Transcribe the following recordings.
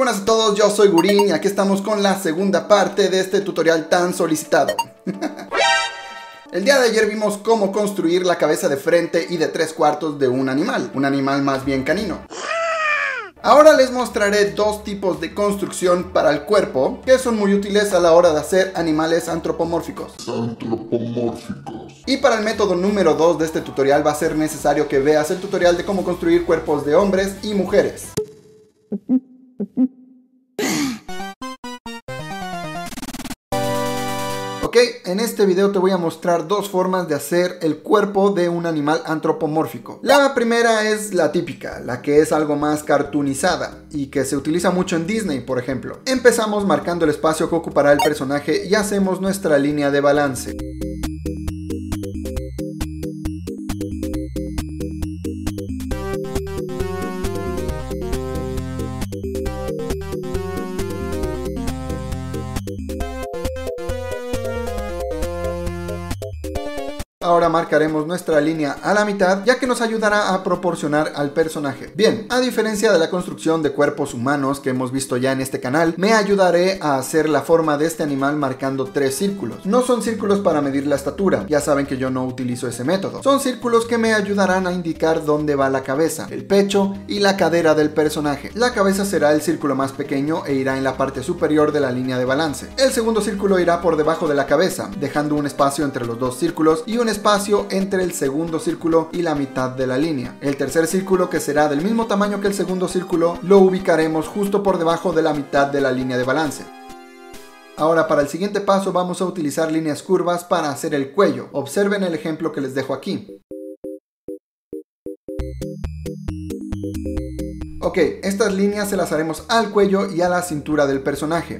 buenas a todos, yo soy Gurín y aquí estamos con la segunda parte de este tutorial tan solicitado. El día de ayer vimos cómo construir la cabeza de frente y de 3/4 de un animal más bien canino. Ahora les mostraré dos tipos de construcción para el cuerpo que son muy útiles a la hora de hacer animales antropomórficos. Y para el método número 2 de este tutorial va a ser necesario que veas el tutorial de cómo construir cuerpos de hombres y mujeres. Ok, en este video te voy a mostrar dos formas de hacer el cuerpo de un animal antropomórfico. La primera es la típica, la que es algo más cartoonizada y que se utiliza mucho en Disney, por ejemplo. Empezamos marcando el espacio que ocupará el personaje y hacemos nuestra línea de balance. Ahora marcaremos nuestra línea a la mitad, ya que nos ayudará a proporcionar al personaje. Bien, a diferencia de la construcción de cuerpos humanos que hemos visto ya en este canal, me ayudaré a hacer la forma de este animal marcando 3 círculos. No son círculos para medir la estatura, ya saben que yo no utilizo ese método. Son círculos que me ayudarán a indicar dónde va la cabeza, el pecho y la cadera del personaje. La cabeza será el círculo más pequeño e irá en la parte superior de la línea de balance. El segundo círculo irá por debajo de la cabeza, dejando un espacio entre los dos círculos y un espacio entre el segundo círculo y la mitad de la línea. El tercer círculo, que será del mismo tamaño que el segundo círculo, lo ubicaremos justo por debajo de la mitad de la línea de balance. Ahora, para el siguiente paso vamos a utilizar líneas curvas para hacer el cuello. Observen el ejemplo que les dejo aquí. Ok, estas líneas se las haremos al cuello y a la cintura del personaje.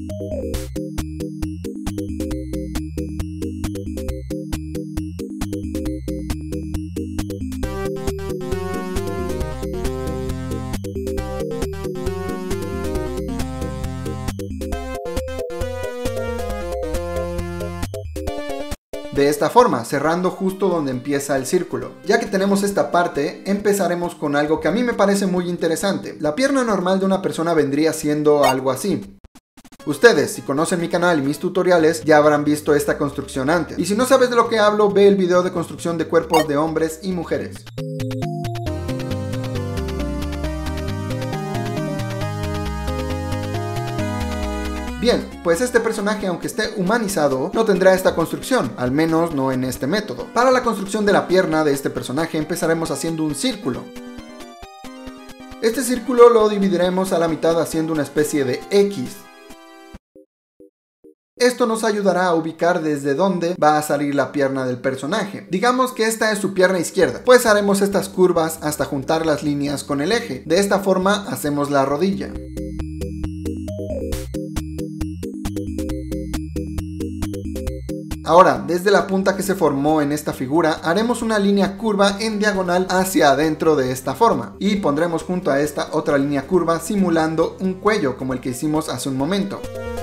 De esta forma, cerrando justo donde empieza el círculo. Ya que tenemos esta parte, empezaremos con algo que a mí me parece muy interesante. La pierna normal de una persona vendría siendo algo así. Ustedes, si conocen mi canal y mis tutoriales, ya habrán visto esta construcción antes. Y si no sabes de lo que hablo, ve el video de construcción de cuerpos de hombres y mujeres. Bien, pues este personaje, aunque esté humanizado, no tendrá esta construcción, al menos no en este método. Para la construcción de la pierna de este personaje empezaremos haciendo un círculo. Este círculo lo dividiremos a la mitad haciendo una especie de X. Esto nos ayudará a ubicar desde dónde va a salir la pierna del personaje. Digamos que esta es su pierna izquierda, pues haremos estas curvas hasta juntar las líneas con el eje. De esta forma hacemos la rodilla. Ahora, desde la punta que se formó en esta figura, haremos una línea curva en diagonal hacia adentro de esta forma. Y pondremos junto a esta otra línea curva simulando un cuello como el que hicimos hace un momento.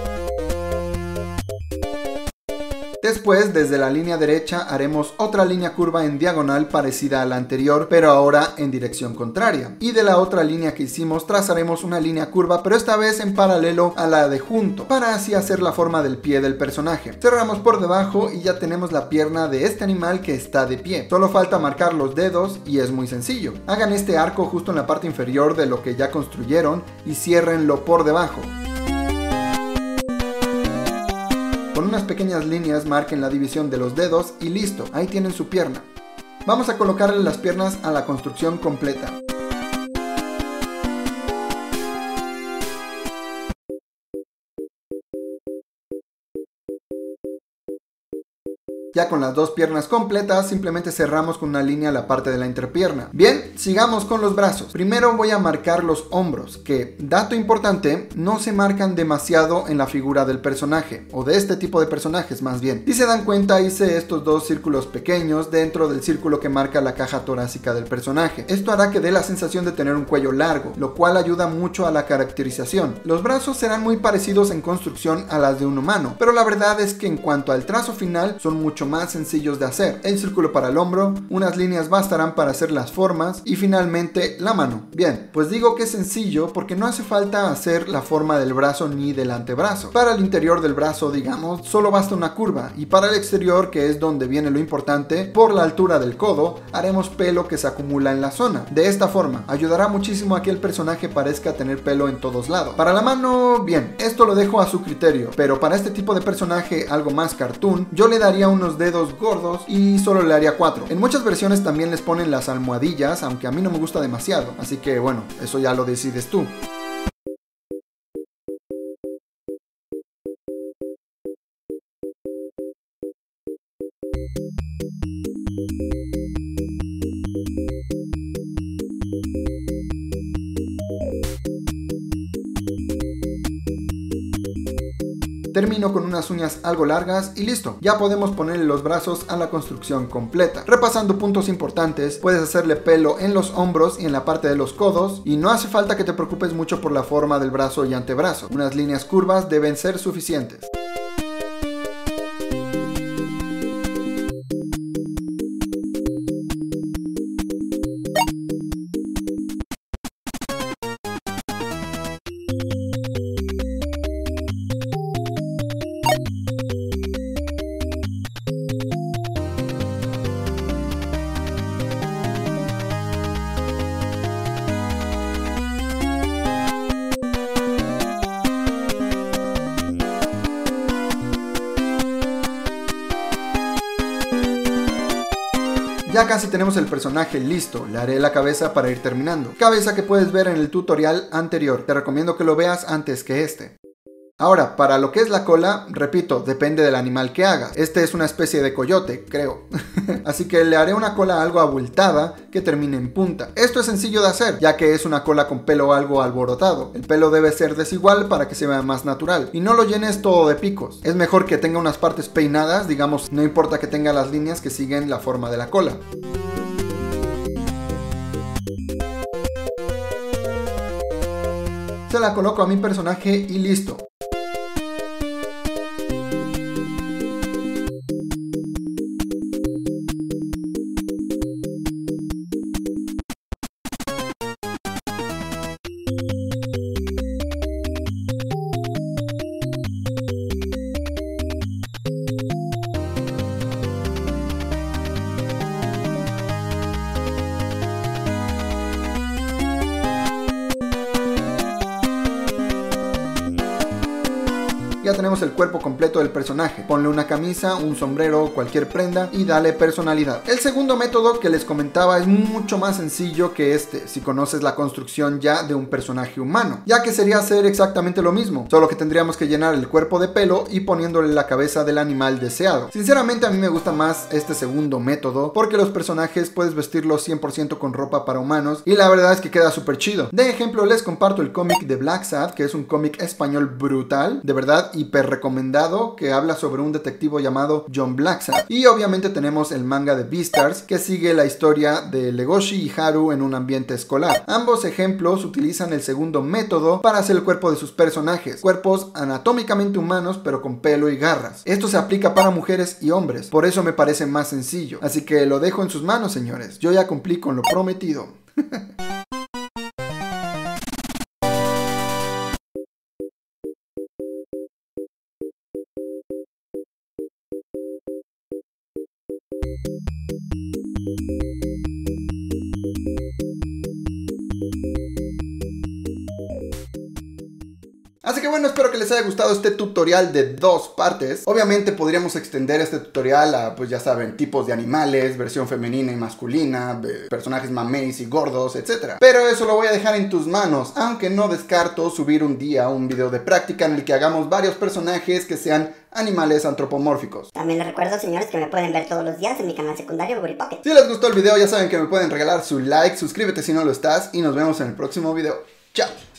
Después, desde la línea derecha, haremos otra línea curva en diagonal parecida a la anterior, pero ahora en dirección contraria. Y de la otra línea que hicimos, trazaremos una línea curva, pero esta vez en paralelo a la de junto, para así hacer la forma del pie del personaje. Cerramos por debajo y ya tenemos la pierna de este animal que está de pie. Solo falta marcar los dedos y es muy sencillo. Hagan este arco justo en la parte inferior de lo que ya construyeron y ciérrenlo por debajo. Con unas pequeñas líneas marquen la división de los dedos y listo, ahí tienen su pierna. Vamos a colocarle las piernas a la construcción completa. Ya con las dos piernas completas, simplemente cerramos con una línea la parte de la entrepierna. Bien, sigamos con los brazos. Primero voy a marcar los hombros, que, dato importante, no se marcan demasiado en la figura del personaje, o de este tipo de personajes más bien. Si se dan cuenta, hice estos dos círculos pequeños dentro del círculo que marca la caja torácica del personaje. Esto hará que dé la sensación de tener un cuello largo, lo cual ayuda mucho a la caracterización. Los brazos serán muy parecidos en construcción a las de un humano, pero la verdad es que en cuanto al trazo final son mucho mucho más sencillos de hacer. El círculo para el hombro, unas líneas bastarán para hacer las formas y finalmente la mano. Bien, pues digo que es sencillo porque no hace falta hacer la forma del brazo ni del antebrazo. Para el interior del brazo, digamos, solo basta una curva, y para el exterior, que es donde viene lo importante, por la altura del codo, haremos pelo que se acumula en la zona. De esta forma, ayudará muchísimo a que el personaje parezca tener pelo en todos lados. Para la mano, bien, esto lo dejo a su criterio, pero para este tipo de personaje algo más cartoon, yo le daría unos dedos gordos y solo le haría 4. En muchas versiones también les ponen las almohadillas, aunque a mí no me gusta demasiado, así que bueno, eso ya lo decides tú. Termino con unas uñas algo largas y listo, ya podemos ponerle los brazos a la construcción completa. Repasando puntos importantes, puedes hacerle pelo en los hombros y en la parte de los codos, y no hace falta que te preocupes mucho por la forma del brazo y antebrazo. Unas líneas curvas deben ser suficientes. Ya casi tenemos el personaje listo, le haré la cabeza para ir terminando. Cabeza que puedes ver en el tutorial anterior, te recomiendo que lo veas antes que este. Ahora, para lo que es la cola, repito, depende del animal que haga. Este es una especie de coyote, creo. Así que le haré una cola algo abultada que termine en punta. Esto es sencillo de hacer, ya que es una cola con pelo algo alborotado. El pelo debe ser desigual para que se vea más natural. Y no lo llenes todo de picos. Es mejor que tenga unas partes peinadas, digamos, no importa que tenga las líneas que siguen la forma de la cola. Se la coloco a mi personaje y listo. Ya tenemos el cuerpo completo del personaje. Ponle una camisa, un sombrero, cualquier prenda y dale personalidad. El segundo método que les comentaba es mucho más sencillo que este, si conoces la construcción ya de un personaje humano, ya que sería hacer exactamente lo mismo, solo que tendríamos que llenar el cuerpo de pelo y poniéndole la cabeza del animal deseado. Sinceramente a mí me gusta más este segundo método, porque los personajes puedes vestirlos 100% con ropa para humanos y la verdad es que queda súper chido. De ejemplo les comparto el cómic de Black Sad, que es un cómic español brutal, de verdad hiper recomendado, que habla sobre un detectivo llamado John Blacksad. Y obviamente tenemos el manga de Beastars, que sigue la historia de Legoshi y Haru en un ambiente escolar. Ambos ejemplos utilizan el segundo método para hacer el cuerpo de sus personajes, cuerpos anatómicamente humanos pero con pelo y garras. Esto se aplica para mujeres y hombres, por eso me parece más sencillo, así que lo dejo en sus manos, señores. Yo ya cumplí con lo prometido. Así que bueno, espero que les haya gustado este tutorial de 2 partes. Obviamente podríamos extender este tutorial a, pues ya saben, tipos de animales, versión femenina y masculina, personajes mameis y gordos, etc. Pero eso lo voy a dejar en tus manos, aunque no descarto subir un día un video de práctica en el que hagamos varios personajes que sean animales antropomórficos. También les recuerdo, señores, que me pueden ver todos los días en mi canal secundario Booty Pocket. Si les gustó el video ya saben que me pueden regalar su like, suscríbete si no lo estás y nos vemos en el próximo video. ¡Chao!